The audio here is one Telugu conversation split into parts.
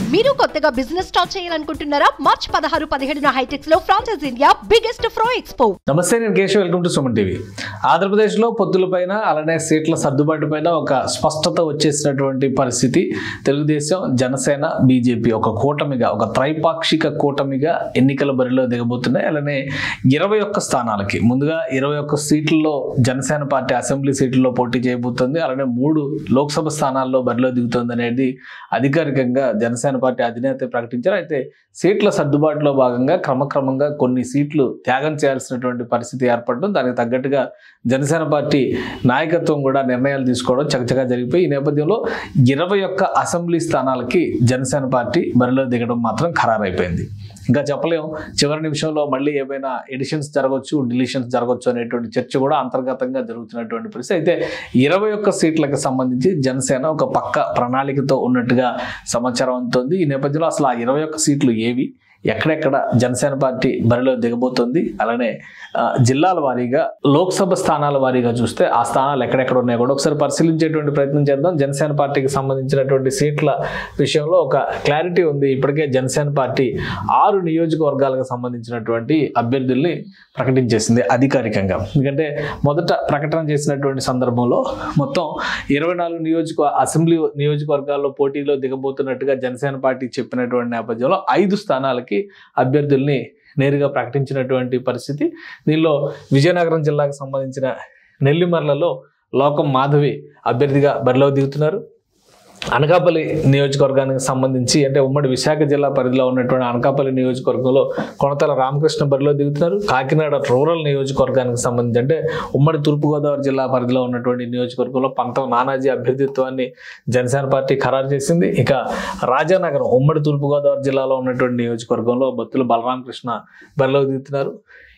మీరు కొత్తగా బిజినెస్ స్టార్ట్ చేయాలనుకుంటున్నారా? మార్చ్ 16-17 హైటెక్స్ లో ఫ్రాన్సెస్ ఇండియా బిగ్గెస్ట్ ఫ్రో ఎక్స్పో. నమస్తే, నేను Keshav. Welcome to Suman TV. ఆంధ్రప్రదేశ్లో పొత్తులపైన అలానే సీట్ల సర్దుబాటు పైన ఒక స్పష్టత వచ్చేసినటువంటి పరిస్థితి. తెలుగుదేశం, జనసేన, బీజేపీ ఒక కూటమిగా, ఒక త్రైపాక్షిక కూటమిగా ఎన్నికల బరిలో దిగబోతున్నాయి. అలానే 21 స్థానాలకి ముందుగా 21 సీట్లలో జనసేన పార్టీ అసెంబ్లీ సీట్లలో పోటీ చేయబోతుంది. అలానే 3 లోక్సభ స్థానాల్లో బరిలో దిగుతుంది అనేది అధికారికంగా జనసేన పార్టీ అధినేత ప్రకటించారు. అయితే సీట్ల సర్దుబాటులో భాగంగా క్రమక్రమంగా కొన్ని సీట్లు త్యాగం చేయాల్సినటువంటి పరిస్థితి ఏర్పడడం, దానికి తగ్గట్టుగా జనసేన పార్టీ నాయకత్వం కూడా నిర్ణయాలు తీసుకోవడం చకచకా జరిగిపోయి ఈ నేపథ్యంలో 21 అసెంబ్లీ స్థానాలకి జనసేన పార్టీ బరిలో దిగడం మాత్రం ఖరారైపోయింది. ఇంకా చెప్పలేం, చివరి నిమిషంలో మళ్ళీ ఏమైనా ఎడిషన్స్ జరగవచ్చు, డిలీషన్స్ జరగవచ్చు అనేటువంటి చర్చ కూడా అంతర్గతంగా జరుగుతున్నటువంటి పరిస్థితి. అయితే 21 సీట్లకు సంబంధించి జనసేన ఒక పక్క ప్రణాళికతో ఉన్నట్టుగా సమాచారం అందుతోంది. ఈ నేపథ్యంలో అసలు ఆ 21 సీట్లు ఏవి, ఎక్కడెక్కడ జనసేన పార్టీ బరిలో దిగబోతోంది, అలానే జిల్లాల వారీగా లోక్సభ స్థానాల వారీగా చూస్తే ఆ స్థానాలు ఎక్కడెక్కడ ఉన్నాయో కూడా ఒకసారి పరిశీలించేటువంటి ప్రయత్నం చేద్దాం. జనసేన పార్టీకి సంబంధించినటువంటి సీట్ల విషయంలో ఒక క్లారిటీ ఉంది. ఇప్పటికే జనసేన పార్టీ 6 నియోజకవర్గాలకు సంబంధించినటువంటి అభ్యర్థుల్ని ప్రకటించేసింది అధికారికంగా. ఎందుకంటే మొదట ప్రకటన చేసినటువంటి సందర్భంలో మొత్తం 24 అసెంబ్లీ నియోజకవర్గాల్లో పోటీలో దిగబోతున్నట్టుగా జనసేన పార్టీ చెప్పినటువంటి నేపథ్యంలో 5 స్థానాలకి అభ్యర్థుల్ని నేరుగా ప్రకటించినటువంటి పరిస్థితి. దీనిలో విజయనగరం జిల్లాకు సంబంధించిన నెల్లిమర్లలో లోకం మాధవి అభ్యర్థిగా బరిలో దిగుతున్నారు. అనకాపల్లి నియోజకవర్గానికి సంబంధించి అంటే ఉమ్మడి విశాఖ జిల్లా పరిధిలో ఉన్నటువంటి అనకాపల్లి నియోజకవర్గంలో కొనతల రామకృష్ణ బరిలో దిగుతున్నారు. కాకినాడ రూరల్ నియోజకవర్గానికి సంబంధించి అంటే ఉమ్మడి తూర్పుగోదావరి జిల్లా పరిధిలో ఉన్నటువంటి నియోజకవర్గంలో పంతం నానాజీ అభ్యర్థిత్వాన్ని జనసేన పార్టీ ఖరారు చేసింది. ఇక రాజానగరం ఉమ్మడి తూర్పుగోదావరి జిల్లాలో ఉన్నటువంటి నియోజకవర్గంలో బత్తుల బలరామకృష్ణ బరిలో దిగుతున్నారు.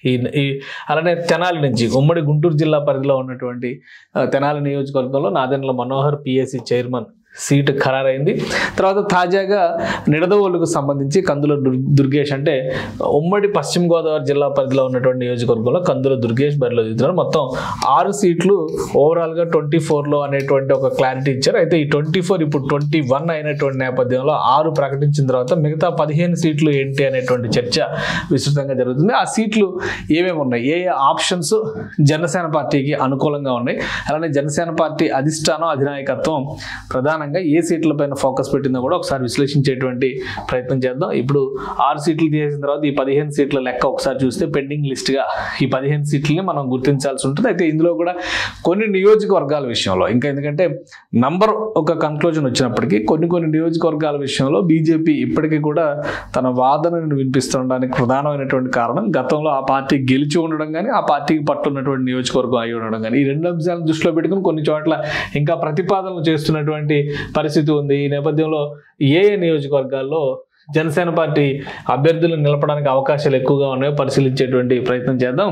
అలానే తెనాలి నుంచి ఉమ్మడి గుంటూరు జిల్లా పరిధిలో ఉన్నటువంటి తెనాలి నియోజకవర్గంలో Nadendla Manohar PSC chairman seat ఖరారైంది. తర్వాత తాజాగా నిడదవోలుకు సంబంధించి కందుల దుర్గేష్ అంటే ఉమ్మడి పశ్చిమ గోదావరి జిల్లా పరిధిలో ఉన్నటువంటి నియోజకవర్గంలో కందుల దుర్గేష్ బరిలో దిగుతున్నారు. మొత్తం 6 సీట్లు ఓవరాల్గా 24లో అనేటువంటి ఒక క్లారిటీ ఇచ్చారు. అయితే ఈ 24 ఇప్పుడు 21 అయినటువంటి నేపథ్యంలో 6 ప్రకటించిన తర్వాత మిగతా 15 సీట్లు ఏంటి అనేటువంటి చర్చ విస్తృతంగా జరుగుతుంది. ఆ సీట్లు ఏమేమి ఉన్నాయి, ఏ ఆప్షన్స్ జనసేన పార్టీకి అనుకూలంగా ఉన్నాయి, అలానే జనసేన పార్టీ అధిష్టానం అధినాయకత్వం ప్రధాన ఏ సీట్ల పైన ఫోకస్ పెట్టిందో కూడా ఒకసారి విశ్లేషించేటువంటి ప్రయత్నం చేద్దాం. ఇప్పుడు 6 సీట్లు తీసిన తర్వాత ఈ 15 సీట్ల లెక్క ఒకసారి చూస్తే పెండింగ్ లిస్ట్గా ఈ 15 సీట్లని మనం గుర్తించాల్సి ఉంటుంది. అయితే ఇందులో కూడా కొన్ని నియోజకవర్గాల విషయంలో ఇంకా ఎందుకంటే నంబర్ ఒక కన్క్లూజన్ వచ్చినప్పటికీ కొన్ని నియోజకవర్గాల విషయంలో బీజేపీ ఇప్పటికీ కూడా తన వాదనను వినిపిస్తుండడానికి ప్రధానమైనటువంటి కారణం గతంలో ఆ పార్టీ గెలిచి ఉండడం కానీ ఆ పార్టీకి పట్టున్నటువంటి నియోజకవర్గం అయి ఉండడం కానీ ఈ 2 అంశాలను దృష్టిలో పెట్టుకుని కొన్ని చోట్ల ఇంకా ప్రతిపాదనలు చేస్తున్నటువంటి పరిస్థితి ఉంది. ఈ నేపథ్యంలో ఏ నియోజకవర్గాల్లో జనసేన పార్టీ అభ్యర్థులను నిలపడానికి అవకాశాలు ఎక్కువగా ఉన్నాయో పరిశీలించేటువంటి ప్రయత్నం చేద్దాం.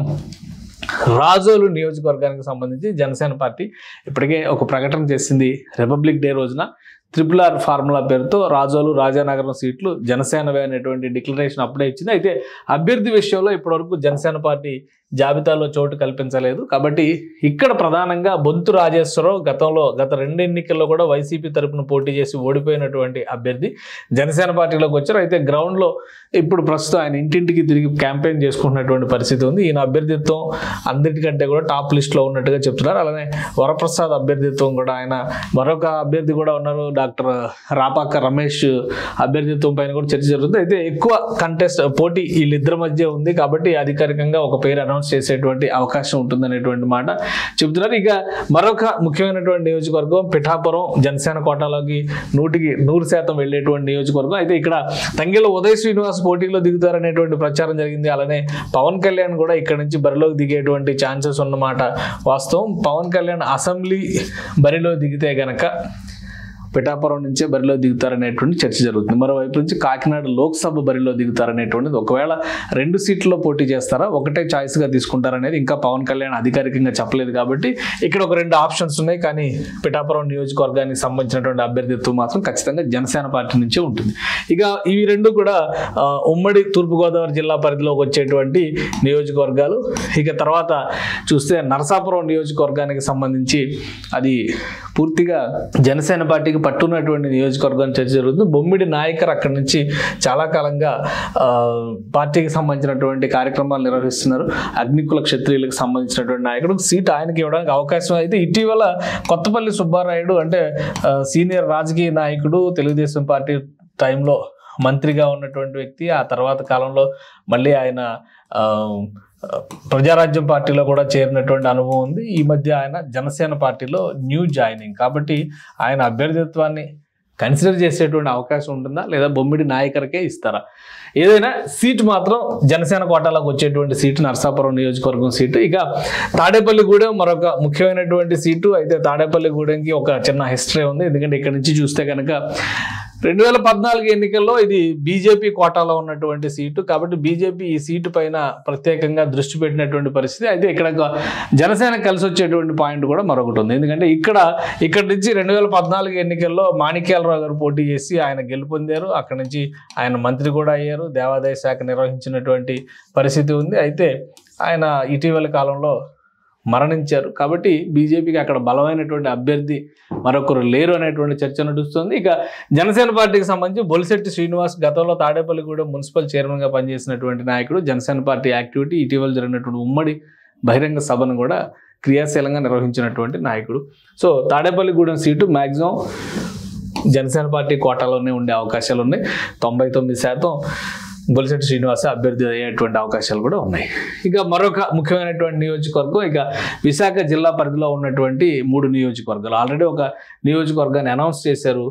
రాజోలు నియోజకవర్గానికి సంబంధించి జనసేన పార్టీ ఇప్పటికే ఒక ప్రకటన చేసింది. రిపబ్లిక్ డే రోజున RRR ఫార్ములా పేరుతో రాజోలు రాజానగరం సీట్లు జనసేనవే అనేటువంటి డిక్లరేషన్ అప్పుడే ఇచ్చింది. అయితే అభ్యర్థి విషయంలో ఇప్పటివరకు జనసేన పార్టీ జాబితాలో చోటు కల్పించలేదు. కాబట్టి ఇక్కడ ప్రధానంగా బొంతు రాజేశ్వరరావు గత 2 ఎన్నికల్లో కూడా వైసీపీ తరపున పోటీ చేసి ఓడిపోయినటువంటి అభ్యర్థి జనసేన పార్టీలోకి వచ్చారు. అయితే గ్రౌండ్లో ఇప్పుడు ప్రస్తుతం ఆయన ఇంటింటికి తిరిగి క్యాంపెయిన్ చేసుకుంటున్నటువంటి పరిస్థితి ఉంది. ఈయన అభ్యర్థిత్వం అందరికంటే కూడా టాప్ లిస్ట్లో ఉన్నట్టుగా చెప్తున్నారు. అలానే వరప్రసాద్ అభ్యర్థిత్వం కూడా ఆయన మరొక అభ్యర్థి కూడా ఉన్నారు, డాక్టర్ రాపాక రమేష్ అభ్యర్థిత్వం పైన కూడా చర్చ జరుగుతుంది. అయితే ఎక్కువ పోటీ వీళ్ళిద్దరి మధ్య ఉంది కాబట్టి అధికారికంగా ఒక పేరు అనౌన్స్ చేసేటువంటి అవకాశం ఉంటుందనేటువంటి మాట చెబుతున్నారు. ఇక మరొక ముఖ్యమైనటువంటి నియోజకవర్గం పిఠాపురం జనసేన కోటాలోకి 100% వెళ్ళేటువంటి నియోజకవర్గం. అయితే ఇక్కడ తంగెళ్ళ ఉదయ్ శ్రీనివాస్ పోటీలో దిగుతారనేటువంటి ప్రచారం జరిగింది. అలానే పవన్ కళ్యాణ్ కూడా ఇక్కడ నుంచి బరిలోకి దిగేటువంటి ఛాన్సెస్ ఉన్నమాట వాస్తవం. పవన్ కళ్యాణ్ అసెంబ్లీ బరిలో దిగితే గనక పిఠాపురం నుంచే బరిలో దిగుతారనేటువంటి చర్చ జరుగుతుంది. మరోవైపు నుంచి కాకినాడ లోక్సభ బరిలో దిగుతారనేటువంటిది, ఒకవేళ 2 సీట్లలో పోటీ చేస్తారా ఒకటే చాయిస్గా తీసుకుంటారనేది ఇంకా పవన్ కళ్యాణ్ అధికారికంగా చెప్పలేదు. కాబట్టి ఇక్కడ ఒక 2 ఆప్షన్స్ ఉన్నాయి. కానీ పిఠాపురం నియోజకవర్గానికి సంబంధించినటువంటి అభ్యర్థిత్వం మాత్రం ఖచ్చితంగా జనసేన పార్టీ నుంచే ఉంటుంది. ఇక ఇవి 2 కూడా ఉమ్మడి తూర్పుగోదావరి జిల్లా పరిధిలోకి వచ్చేటువంటి నియోజకవర్గాలు. ఇక తర్వాత చూస్తే నరసాపురం నియోజకవర్గానికి సంబంధించి అది పూర్తిగా జనసేన పార్టీకి పార్టీకి పట్టున్నటువంటి నియోజకవర్గం చర్చ జరుగుతుంది. బొమ్మిడి నాయకర్ అక్కడి నుంచి చాలా కాలంగా పార్టీకి సంబంధించినటువంటి కార్యక్రమాలు నిర్వహిస్తున్నారు. అగ్నికుల క్షత్రియులకు సంబంధించినటువంటి నాయకుడు సీట్ ఆయనకి ఇవ్వడానికి అవకాశం. అయితే ఇటీవల కొత్తపల్లి సుబ్బారాయుడు అంటే సీనియర్ రాజకీయ నాయకుడు, తెలుగుదేశం పార్టీ టైంలో మంత్రిగా ఉన్నటువంటి వ్యక్తి, ఆ తర్వాత కాలంలో మళ్ళీ ఆయన ప్రజారాజ్యం పార్టీలో కూడా చేరినటువంటి అనుభవం ఉంది. ఈ మధ్య ఆయన జనసేన పార్టీలో న్యూ జాయినింగ్ కాబట్టి ఆయన అభ్యర్థిత్వాన్ని కన్సిడర్ చేసేటువంటి అవకాశం ఉంటుందా లేదా బొమ్మిడి నాయకర్కే ఇస్తారా? ఏదైనా సీటు మాత్రం జనసేన కోటాలోకి వచ్చేటువంటి సీటు నరసాపురం నియోజకవర్గం సీటు. ఇక తాడేపల్లిగూడెం మరొక ముఖ్యమైనటువంటి సీటు. అయితే తాడేపల్లిగూడెంకి ఒక చిన్న హిస్టరీ ఉంది. ఎందుకంటే ఇక్కడ నుంచి చూస్తే కనుక 2014 ఎన్నికల్లో ఇది బీజేపీ కోటాలో ఉన్నటువంటి సీటు కాబట్టి బీజేపీ ఈ సీటు పైన ప్రత్యేకంగా దృష్టి పెట్టినటువంటి పరిస్థితి. అయితే ఇక్కడ జనసేన కలిసి వచ్చేటువంటి పాయింట్ కూడా మరొకటి ఉంది. ఎందుకంటే ఇక్కడ నుంచి 2014 ఎన్నికల్లో మాణిక్యాలరావు గారు పోటీ చేసి ఆయన గెలుపొందారు. అక్కడ నుంచి ఆయన మంత్రి కూడా అయ్యారు. దేవాదాయ శాఖ నిర్వహించినటువంటి పరిస్థితి ఉంది. అయితే ఆయన ఇటీవల కాలంలో మరణించారు కాబట్టి బీజేపీకి అక్కడ బలమైనటువంటి అభ్యర్థి మరొకరు లేరు అనేటువంటి చర్చ నడుస్తుంది. ఇక జనసేన పార్టీకి సంబంధించి బొలిశెట్టి శ్రీనివాస్ గతంలో తాడేపల్లిగూడెం మున్సిపల్ చైర్మన్గా పనిచేసినటువంటి నాయకుడు. జనసేన పార్టీ యాక్టివిటీ ఇటీవల జరిగినటువంటి ఉమ్మడి బహిరంగ సభను కూడా క్రియాశీలంగా నిర్వహించినటువంటి నాయకుడు. So Tadepalligudem seat maximum Janasena party కోటాలోనే ఉండే అవకాశాలు ఉన్నాయి. 99% బొలిశెట్టి శ్రీనివాస అభ్యర్థి అయ్యేటువంటి అవకాశాలు కూడా ఉన్నాయి. ఇక మరొక ముఖ్యమైనటువంటి నియోజకవర్గం ఇక విశాఖ జిల్లా పరిధిలో ఉన్నటువంటి 3 నియోజకవర్గాలు. ఆల్రెడీ ఒక నియోజకవర్గాన్ని అనౌన్స్ చేశారు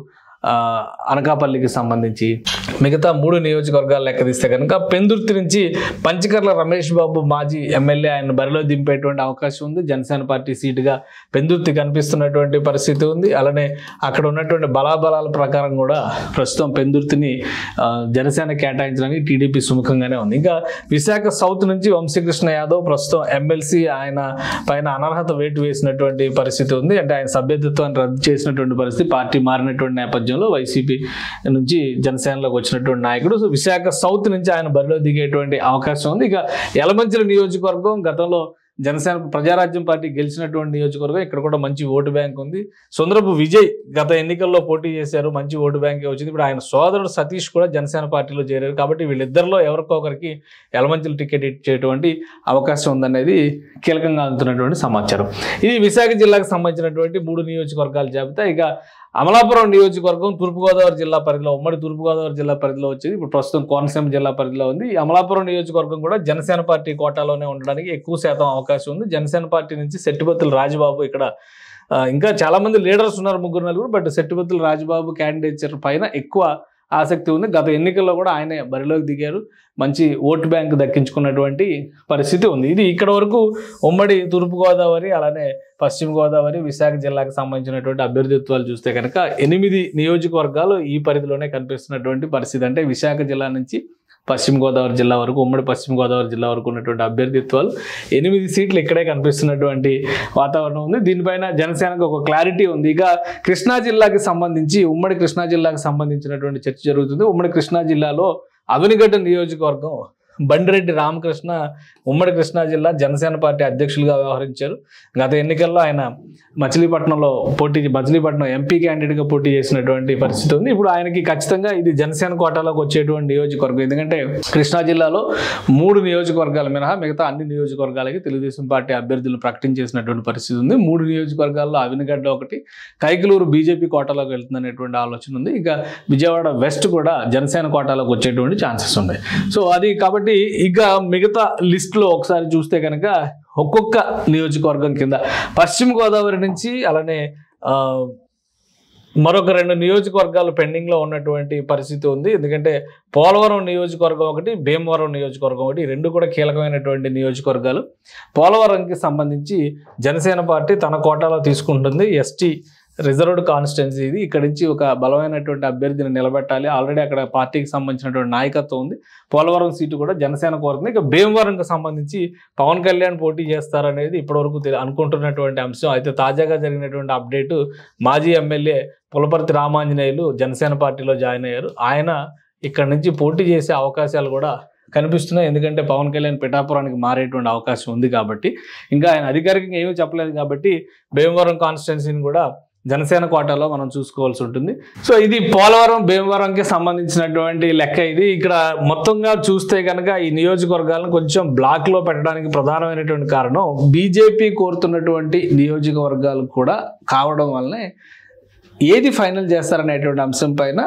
అనకాపల్లికి సంబంధించి. మిగతా 3 నియోజకవర్గాలు లెక్క తీస్తే కనుక పెందుర్తి నుంచి పంచకర్ల రమేష్ బాబు మాజీ ఎమ్మెల్యే ఆయన బరిలో దింపేటువంటి అవకాశం ఉంది. జనసేన పార్టీ సీటుగా పెందుర్తి కనిపిస్తున్నటువంటి పరిస్థితి ఉంది. అలానే అక్కడ ఉన్నటువంటి బలాబలాల ప్రకారం కూడా ప్రస్తుతం పెందుర్తిని జనసేన కేటాయించడానికి టీడీపీ సుముఖంగానే ఉంది. ఇంకా విశాఖ సౌత్ నుంచి వంశీకృష్ణ యాదవ్ ప్రస్తుతం ఎమ్మెల్సీ ఆయన పైన అనర్హత వేటు వేసినటువంటి పరిస్థితి ఉంది. అంటే ఆయన సభ్యత్వాన్ని రద్దు చేసినటువంటి పరిస్థితి. పార్టీ మారినటువంటి నేపథ్యం వైసీపీ నుంచి జనసేనలోకి వచ్చినటువంటి నాయకుడు. విశాఖ సౌత్ నుంచి ఆయన బరిలో దిగేటువంటి అవకాశం ఉంది. ఇక యలమంచిలి నియోజకవర్గం గతంలో జనసేన ప్రజారాజ్యం పార్టీ గెలిచినటువంటి నియోజకవర్గం. ఇక్కడ కూడా మంచి ఓటు బ్యాంక్ ఉంది. సుందరపు విజయ్ గత ఎన్నికల్లో పోటీ చేశారు, మంచి ఓటు బ్యాంకే వచ్చింది. ఇప్పుడు ఆయన సోదరుడు సతీష్ కూడా జనసేన పార్టీలో చేరారు కాబట్టి వీళ్ళిద్దరిలో ఎవరికొకరికి యలమంచిలి టికెట్ ఇచ్చేటువంటి అవకాశం ఉందనేది కీలకంగా అందుతున్నటువంటి సమాచారం. ఇది విశాఖ జిల్లాకు సంబంధించినటువంటి 3 నియోజకవర్గాల జాబితా. ఇక అమలాపురం నియోజకవర్గం తూర్పుగోదావరి జిల్లా పరిధిలో, ఉమ్మడి తూర్పుగోదావరి జిల్లా పరిధిలో వచ్చింది. ఇప్పుడు ప్రస్తుతం కోనసీమ జిల్లా పరిధిలో ఉంది. ఈ అమలాపురం నియోజకవర్గం కూడా జనసేన పార్టీ కోటాలోనే ఉండడానికి ఎక్కువ శాతం అవకాశం ఉంది. జనసేన పార్టీ నుంచి సెట్టిపత్తుల రాజబాబు ఇక్కడ ఇంకా చాలా మంది లీడర్స్ ఉన్నారు, 3-4, బట్ సెట్టిపత్తుల రాజబాబు క్యాండిడేచర్ పైన ఎక్కువ ఆసక్తి ఉంది. గత ఎన్నికల్లో కూడా ఆయనే బరిలోకి దిగారు, మంచి ఓటు బ్యాంక్ దక్కించుకున్నటువంటి పరిస్థితి ఉంది. ఇది ఇక్కడ వరకు ఉమ్మడి తూర్పుగోదావరి అలానే పశ్చిమ గోదావరి విశాఖ జిల్లాకు సంబంధించినటువంటి అభ్యర్థిత్వాలు చూస్తే కనుక 8 నియోజకవర్గాలు ఈ పరిధిలోనే కనిపిస్తున్నటువంటి పరిస్థితి. అంటే విశాఖ జిల్లా నుంచి పశ్చిమ గోదావరి జిల్లా వరకు, ఉమ్మడి పశ్చిమ గోదావరి జిల్లా వరకు ఉన్నటువంటి అభ్యర్థిత్వాలు 8 సీట్లు ఇక్కడే కనిపిస్తున్నటువంటి వాతావరణం ఉంది. దీనిపైన జనసేనకు ఒక క్లారిటీ ఉంది. ఇక కృష్ణా జిల్లాకి సంబంధించి, ఉమ్మడి కృష్ణా జిల్లాకు సంబంధించినటువంటి చర్చ జరుగుతుంది. ఉమ్మడి కృష్ణా జిల్లాలో అవినిగడ్డ నియోజకవర్గం బండిరెడ్డి రామకృష్ణ ఉమ్మడి కృష్ణా జిల్లా జనసేన పార్టీ అధ్యక్షులుగా వ్యవహరించారు. గత ఎన్నికల్లో ఆయన మచిలీపట్నం ఎంపీ క్యాండిడేట్గా పోటీ చేసినటువంటి పరిస్థితి ఉంది. ఇప్పుడు ఆయనకి ఖచ్చితంగా ఇది జనసేన కోటాలోకి వచ్చేటువంటి నియోజకవర్గం. ఎందుకంటే కృష్ణా జిల్లాలో 3 నియోజకవర్గాలు మినహా మిగతా అన్ని నియోజకవర్గాలకి తెలుగుదేశం పార్టీ అభ్యర్థులు ప్రకటించేసినటువంటి పరిస్థితి ఉంది. 3 నియోజకవర్గాల్లో అవినిగడ్డ ఒకటి, కైకలూరు బీజేపీ కోటాలోకి వెళ్తుందనేటువంటి ఆలోచన ఉంది. ఇక విజయవాడ వెస్ట్ కూడా జనసేన కోటాలోకి వచ్చేటువంటి ఛాన్సెస్ ఉన్నాయి. సో అది కాబట్టి ఇక మిగతా లిస్టులో ఒకసారి చూస్తే కనుక ఒక్కొక్క నియోజకవర్గం కింద పశ్చిమ గోదావరి నుంచి అలానే మరొక 2 నియోజకవర్గాలు పెండింగ్లో ఉన్నటువంటి పరిస్థితి ఉంది. ఎందుకంటే పోలవరం నియోజకవర్గం ఒకటి, భీమవరం నియోజకవర్గం ఒకటి, 2 కూడా కీలకమైనటువంటి నియోజకవర్గాలు. పోలవరంకి సంబంధించి జనసేన పార్టీ తన కోటాలో తీసుకుంటుంది. ఎస్టీ రిజర్వ్డ్ కాన్స్టిట్యున్సీ ఇది. ఇక్కడ నుంచి ఒక బలమైనటువంటి అభ్యర్థిని నిలబెట్టాలి. ఆల్రెడీ అక్కడ పార్టీకి సంబంధించినటువంటి నాయకత్వం ఉంది. పోలవరం సీటు కూడా జనసేన కోరుతుంది. ఇక భీమవరంకి సంబంధించి పవన్ కళ్యాణ్ పోటీ చేస్తారనేది ఇప్పటివరకు అనుకుంటున్నటువంటి అంశం. అయితే తాజాగా జరిగినటువంటి అప్డేటు మాజీ ఎమ్మెల్యే పులపర్తి రామాంజనేయులు జనసేన పార్టీలో జాయిన్ అయ్యారు. ఆయన ఇక్కడ నుంచి పోటీ చేసే అవకాశాలు కూడా కనిపిస్తున్నాయి. ఎందుకంటే పవన్ కళ్యాణ్ పిఠాపురానికి మారేటువంటి అవకాశం ఉంది కాబట్టి, ఇంకా ఆయన అధికారికంగా ఏమీ చెప్పలేదు కాబట్టి భీమవరం కాన్స్టిట్యున్సీని కూడా జనసేన కోటాలో మనం చూసుకోవాల్సి ఉంటుంది. సో ఇది పోలవరం భీమవరంకి సంబంధించినటువంటి లెక్క. ఇది ఇక్కడ మొత్తంగా చూస్తే కనుక ఈ నియోజకవర్గాలను కొంచెం బ్లాక్లో పెట్టడానికి ప్రధానమైనటువంటి కారణం బీజేపీ కోరుతున్నటువంటి నియోజకవర్గాలు కూడా కావడం వల్లనే ఏది ఫైనల్ చేస్తారనేటువంటి అంశం పైన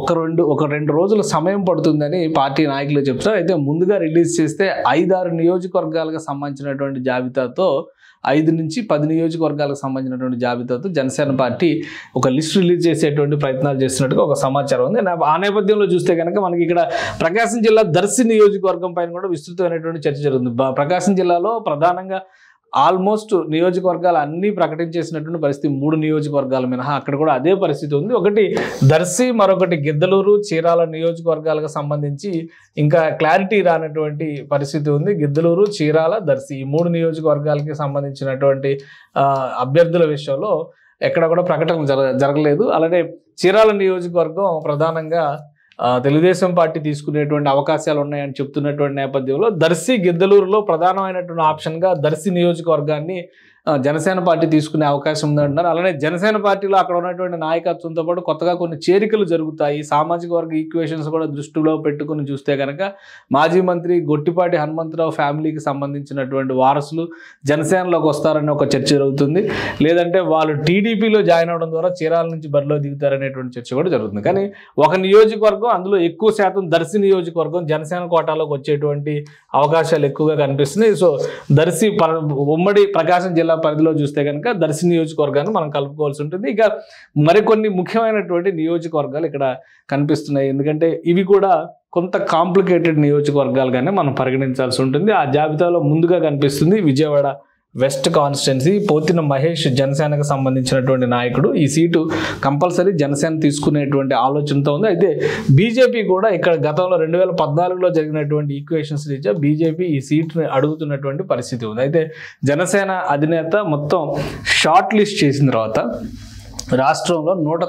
ఒక రెండు రోజుల సమయం పడుతుందని పార్టీ నాయకులు చెప్తారు. అయితే ముందుగా రిలీజ్ చేస్తే 5-6 నియోజకవర్గాలకు సంబంధించినటువంటి జాబితాతో 5 నుంచి 10 నియోజకవర్గాలకు సంబంధించినటువంటి జాబితాతో జనసేన పార్టీ ఒక లిస్ట్ రిలీజ్ చేసేటువంటి ప్రయత్నాలు చేస్తున్నట్టుగా ఒక సమాచారం ఉంది. ఆ నేపథ్యంలో చూస్తే కనుక మనకి ఇక్కడ ప్రకాశం జిల్లా దర్శి నియోజకవర్గం పైన కూడా విస్తృతమైనటువంటి చర్చ జరుగుతుంది. ప్రకాశం జిల్లాలో ప్రధానంగా ఆల్మోస్ట్ నియోజకవర్గాలు అన్నీ ప్రకటించేసినటువంటి పరిస్థితి 3 నియోజకవర్గాల మినహా అక్కడ కూడా అదే పరిస్థితి ఉంది. ఒకటి దర్శి, మరొకటి గిద్దలూరు, చీరాల నియోజకవర్గాలకు సంబంధించి ఇంకా క్లారిటీ రానటువంటి పరిస్థితి ఉంది. గిద్దలూరు, చీరాల, దర్శి ఈ 3 నియోజకవర్గాలకి సంబంధించినటువంటి అభ్యర్థుల విషయంలో ఎక్కడ కూడా ప్రకటన జరగలేదు. అలానే చీరాల నియోజకవర్గం ప్రధానంగా తెలుగుదేశం పార్టీ తీసుకునేటువంటి అవకాశాలు ఉన్నాయని చెప్తున్నటువంటి నేపథ్యంలో దర్శి, గిద్దలూరులో ప్రధానమైనటువంటి ఆప్షన్గా దర్శి నియోజకవర్గాన్ని జనసేన పార్టీ తీసుకునే అవకాశం ఉందంటున్నారు. అలానే జనసేన పార్టీలో అక్కడ ఉన్నటువంటి నాయకత్వంతో పాటు కొత్తగా కొన్ని చేరికలు జరుగుతాయి. సామాజిక వర్గ ఈక్వేషన్స్ కూడా దృష్టిలో పెట్టుకుని చూస్తే కనుక మాజీ మంత్రి గొట్టిపాటి హనుమంతరావు ఫ్యామిలీకి సంబంధించినటువంటి వారసులు జనసేనలోకి వస్తారని ఒక చర్చ జరుగుతుంది. లేదంటే వాళ్ళు టీడీపీలో జాయిన్ అవడం ద్వారా చీరాల నుంచి బరిలో దిగుతారనేటువంటి చర్చ కూడా జరుగుతుంది. కానీ ఒక నియోజకవర్గం, అందులో ఎక్కువ శాతం దర్శి నియోజకవర్గం జనసేన కోటాలోకి వచ్చేటువంటి అవకాశాలు ఎక్కువగా కనిపిస్తున్నాయి. సో దర్శి ఉమ్మడి ప్రకాశం జిల్లా పరిధిలో చూస్తే కనుక దర్శి నియోజకవర్గాన్ని మనం కలుపుకోవాల్సి ఉంటుంది. ఇక మరికొన్ని ముఖ్యమైనటువంటి నియోజకవర్గాలు ఇక్కడ కనిపిస్తున్నాయి. ఎందుకంటే ఇవి కూడా కొంత కాంప్లికేటెడ్ నియోజకవర్గాలుగానే మనం పరిగణించాల్సి ఉంటుంది. ఆ జాబితాలో ముందుగా కనిపిస్తుంది విజయవాడ వెస్ట్ కాన్స్టిట్యున్సీ. పోతిన మహేష్ జనసేనకు సంబంధించినటువంటి నాయకుడు. ఈ సీటు కంపల్సరీ జనసేన తీసుకునేటువంటి ఆలోచనతో ఉంది. అయితే బీజేపీ కూడా ఇక్కడ గతంలో 2014లో జరిగినటువంటి ఈక్వేషన్స్ రీత్యా బీజేపీ ఈ సీటుని అడుగుతున్నటువంటి పరిస్థితి ఉంది. అయితే జనసేన అధినేత మొత్తం షార్ట్ లిస్ట్ చేసిన తర్వాత రాష్ట్రంలో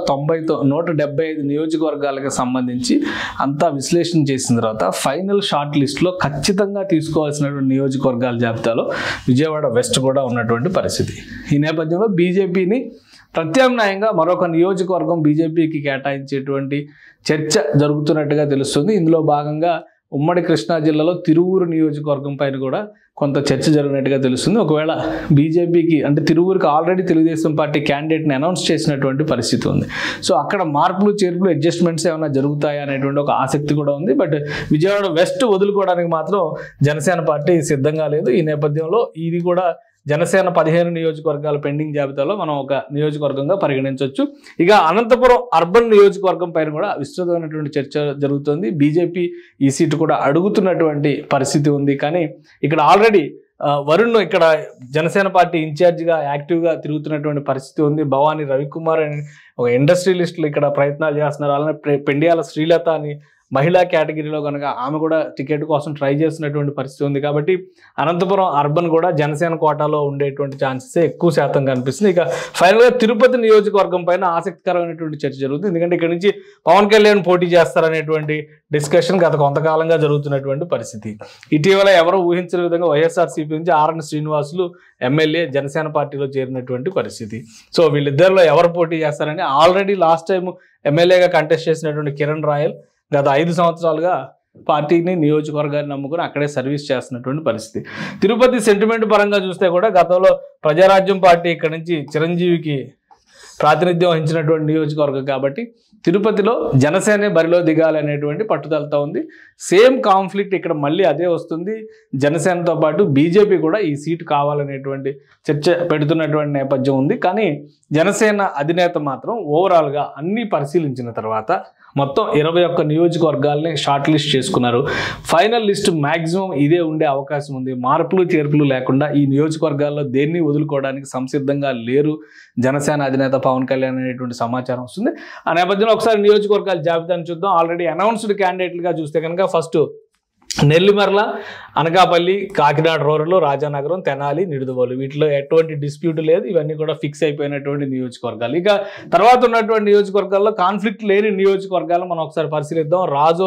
175 నియోజకవర్గాలకు సంబంధించి అంతా విశ్లేషణ చేసిన తర్వాత ఫైనల్ షార్ట్ లిస్ట్లో ఖచ్చితంగా తీసుకోవాల్సినటువంటి నియోజకవర్గాల జాబితాలో విజయవాడ వెస్ట్ కూడా ఉన్నటువంటి పరిస్థితి. ఈ నేపథ్యంలో బీజేపీని ప్రత్యామ్నాయంగా మరొక నియోజకవర్గం బీజేపీకి కేటాయించేటువంటి చర్చ జరుగుతున్నట్టుగా తెలుస్తుంది. ఇందులో భాగంగా ఉమ్మడి కృష్ణా జిల్లాలో తిరువూరు నియోజకవర్గం పైన కూడా కొంత చర్చ జరిగినట్టుగా తెలుస్తుంది. ఒకవేళ బీజేపీకి అంటే తిరువూరుకి ఆల్రెడీ తెలుగుదేశం పార్టీ క్యాండిడేట్ని అనౌన్స్ చేసినటువంటి పరిస్థితి ఉంది. సో అక్కడ మార్పులు చేర్పులు అడ్జస్ట్మెంట్స్ ఏమైనా జరుగుతాయా అనేటువంటి ఒక ఆసక్తి కూడా ఉంది. బట్ విజయవాడ వెస్ట్ వదులుకోవడానికి మాత్రం జనసేన పార్టీ సిద్ధంగా లేదు. ఈ నేపథ్యంలో ఇది కూడా జనసేన 15 నియోజకవర్గాల పెండింగ్ జాబితాలో మనం ఒక నియోజకవర్గంగా పరిగణించవచ్చు. ఇక అనంతపురం అర్బన్ నియోజకవర్గం పైన కూడా విస్తృతమైనటువంటి చర్చ జరుగుతుంది. బీజేపీ ఈ సీటు కూడా అడుగుతున్నటువంటి పరిస్థితి ఉంది. కానీ ఇక్కడ ఆల్రెడీ వరుణ్ ఇక్కడ జనసేన పార్టీ ఇన్ఛార్జిగా యాక్టివ్గా తిరుగుతున్నటువంటి పరిస్థితి ఉంది. భవానీ రవికుమార్ అని ఒక ఇండస్ట్రియలిస్టులు ఇక్కడ ప్రయత్నాలు చేస్తున్నారు. అలానే పెండియాల శ్రీలత అని మహిళా కేటగిరీలో కనుక ఆమె కూడా టికెట్ కోసం ట్రై చేస్తున్నటువంటి పరిస్థితి ఉంది. కాబట్టి అనంతపురం అర్బన్ కూడా జనసేన కోటాలో ఉండేటువంటి ఛాన్సెస్ ఎక్కువ శాతం కనిపిస్తుంది. ఇక ఫైనల్గా తిరుపతి నియోజకవర్గం పైన ఆసక్తికరమైనటువంటి చర్చ జరుగుతుంది. ఎందుకంటే ఇక్కడ నుంచి పవన్ కళ్యాణ్ పోటీ చేస్తారనేటువంటి డిస్కషన్ గత కొంతకాలంగా జరుగుతున్నటువంటి పరిస్థితి. ఇటీవల ఎవరో ఊహించిన విధంగా వైఎస్ఆర్సీపీ నుంచి ఆర్ఎన్ శ్రీనివాసులు ఎమ్మెల్యే జనసేన పార్టీలో చేరినటువంటి పరిస్థితి. సో వీళ్ళిద్దరిలో ఎవరు పోటీ చేస్తారని ఆల్రెడీ లాస్ట్ టైం ఎమ్మెల్యేగా కంటెస్ట్ చేసినటువంటి కిరణ్ రాయల్ గత 5 సంవత్సరాలుగా పార్టీని నియోజకవర్గాన్ని నమ్ముకుని అక్కడే సర్వీస్ చేస్తున్నటువంటి పరిస్థితి. తిరుపతి సెంటిమెంట్ పరంగా చూస్తే కూడా గతంలో ప్రజారాజ్యం పార్టీ ఇక్కడ నుంచి చిరంజీవికి ప్రాతినిధ్యం వహించినటువంటి నియోజకవర్గం కాబట్టి తిరుపతిలో జనసేన బరిలో దిగాలనేటువంటి పట్టుదలతో ఉంది. సేమ్ కాన్ఫ్లిక్ట్ ఇక్కడ మళ్ళీ అదే వస్తుంది. జనసేనతో పాటు బీజేపీ కూడా ఈ సీటు కావాలనేటువంటి చర్చ పెడుతున్నటువంటి నేపథ్యం ఉంది. కానీ జనసేన అధినేత మాత్రం ఓవరాల్గా అన్ని పరిశీలించిన తర్వాత మొత్తం 21 నియోజకవర్గాలని షార్ట్ లిస్ట్ చేసుకున్నారు. ఫైనల్ లిస్ట్ మ్యాక్సిమం ఇదే ఉండే అవకాశం ఉంది. మార్పులు చేర్పులు లేకుండా ఈ నియోజకవర్గాల్లో దేన్ని వదులుకోవడానికి సంసిద్ధంగా లేరు జనసేన అధినేత పవన్ కళ్యాణ్ అనేటువంటి సమాచారం వస్తుంది. ఆ నేపథ్యంలో ఒకసారి నియోజకవర్గాల జాబితాను చూద్దాం. ఆల్రెడీ అనౌన్స్డ్ క్యాండిడేట్లుగా చూస్తే కనుక ఫస్ట్ నెల్లిమర్ల, అనకాపల్లి, కాకినాడ రూరల్, రాజానగరం, తెనాలి, నిడుదవోలు వీటిలో ఎటువంటి డిస్ప్యూట్ లేదు. ఇవన్నీ కూడా ఫిక్స్ అయిపోయినటువంటి నియోజకవర్గాలు. ఇక తర్వాత ఉన్నటువంటి నియోజకవర్గాల్లో కాన్ఫ్లిక్ట్ లేని నియోజకవర్గాలు మనం ఒకసారి పరిశీలిద్దాం. రాజోలు,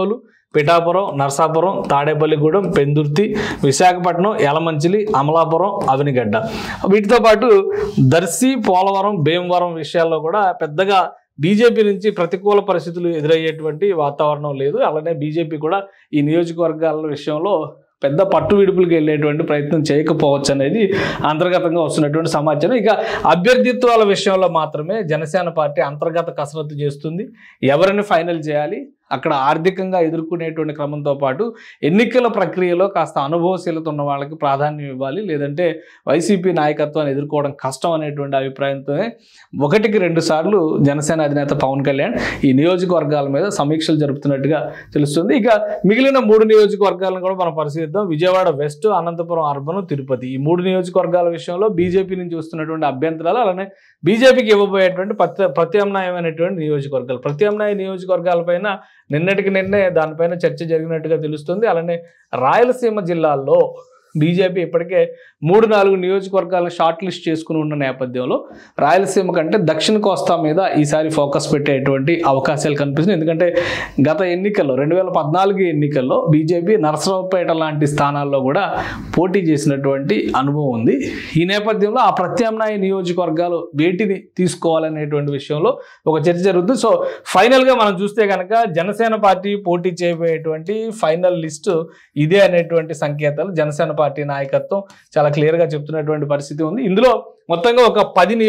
పిఠాపురం, నర్సాపురం, తాడేపల్లిగూడెం, పెందుర్తి, విశాఖపట్నం, యలమంచిలి, అమలాపురం, అవనిగడ్డ. వీటితో పాటు దర్శి, పోలవరం, భీమవరం విషయాల్లో కూడా పెద్దగా బీజేపీ నుంచి ప్రతికూల పరిస్థితులు ఎదురయ్యేటువంటి వాతావరణం లేదు. అలానే బీజేపీ కూడా ఈ నియోజకవర్గాల విషయంలో పెద్ద పట్టు విడుపులకు వెళ్ళేటువంటి ప్రయత్నం చేయకపోవచ్చు అనేది అంతర్గతంగా వస్తున్నటువంటి సమాచారం. ఇక అభ్యర్థిత్వాల విషయంలో మాత్రమే జనసేన పార్టీ అంతర్గత కసరత్తు చేస్తుంది. ఎవరిని ఫైనల్ చేయాలి, అక్కడ ఆర్థికంగా ఎదుర్కొనేటువంటి క్రమంతో పాటు ఎన్నికల ప్రక్రియలో కాస్త అనుభవశీలత ఉన్న వాళ్ళకి ప్రాధాన్యం ఇవ్వాలి, లేదంటే వైసీపీ నాయకత్వాన్ని ఎదుర్కోవడం కష్టం అనేటువంటి అభిప్రాయంతోనే 1-2 సార్లు జనసేన అధినేత పవన్ కళ్యాణ్ ఈ నియోజకవర్గాల మీద సమీక్షలు జరుపుతున్నట్టుగా తెలుస్తుంది. ఇక మిగిలిన 3 నియోజకవర్గాలను కూడా మనం పరిశీలిద్దాం. Vijayawada west, Anantapur urban, Tirupati. ఈ 3 నియోజకవర్గాల విషయంలో బీజేపీ నుంచి వస్తున్నటువంటి అభ్యంతరాలు, అలానే బీజేపీకి ఇవ్వబోయేటువంటి ప్రత్యామ్నాయమైనటువంటి నియోజకవర్గాలు. ప్రత్యామ్నాయ నియోజకవర్గాలపైన నిన్నటికి దానిపైన చర్చ జరిగినట్టుగా తెలుస్తుంది. అలానే రాయలసీమ జిల్లాల్లో బీజేపీ ఇప్పటికే 3-4 నియోజకవర్గాలను షార్ట్ లిస్ట్ చేసుకుని ఉన్న నేపథ్యంలో రాయలసీమ కంటే దక్షిణ కోస్తా మీద ఈసారి ఫోకస్ పెట్టేటువంటి అవకాశాలు కనిపిస్తున్నాయి. ఎందుకంటే గత ఎన్నికల్లో 2014 ఎన్నికల్లో బీజేపీ నరసరావుపేట లాంటి స్థానాల్లో కూడా పోటీ చేసినటువంటి అనుభవం ఉంది. ఈ నేపథ్యంలో ఆ ప్రత్యామ్నాయ నియోజకవర్గాలు వేటిని తీసుకోవాలనేటువంటి విషయంలో ఒక చర్చ జరుగుతుంది. సో ఫైనల్గా మనం చూస్తే కనుక జనసేన పార్టీ పోటీ చేయబోయేటువంటి ఫైనల్ లిస్టు ఇదే అనేటువంటి సంకేతాలు జనసేన పార్టీ నాయకత్వం చాలా క్లియర్గా చెప్తున్నటువంటి పరిస్థితి ఉంది. ఇందులో మొత్తంగా ఒక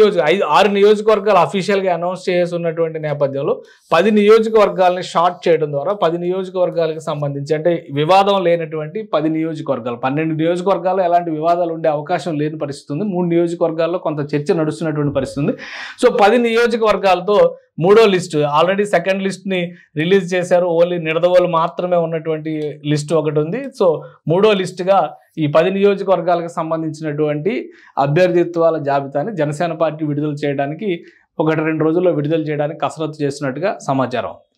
6 నియోజకవర్గాలు అఫీషియల్గా అనౌన్స్ చేసి ఉన్నటువంటి నేపథ్యంలో 10 నియోజకవర్గాలని షార్ట్ చేయడం ద్వారా 10 నియోజకవర్గాలకు సంబంధించి, అంటే వివాదం లేనటువంటి 10 నియోజకవర్గాలు, 12 నియోజకవర్గాల్లో ఎలాంటి వివాదాలు ఉండే అవకాశం లేని పరిస్థితి ఉంది. 3 నియోజకవర్గాల్లో కొంత చర్చ నడుస్తున్నటువంటి పరిస్థితి ఉంది. సో 10 నియోజకవర్గాలతో 3వ లిస్టు, ఆల్రెడీ సెకండ్ లిస్ట్ని రిలీజ్ చేశారు. ఓన్లీ నిడదవోలు మాత్రమే ఉన్నటువంటి లిస్టు ఒకటి ఉంది. సో 3వ లిస్టుగా ఈ 10 నియోజకవర్గాలకు సంబంధించినటువంటి అభ్యర్థిత్వాల జాబితాని జనసేన పార్టీ విడుదల చేయడానికి 1-2 రోజుల్లో విడుదల చేయడానికి కసరత్తు చేస్తున్నట్టుగా సమాచారం.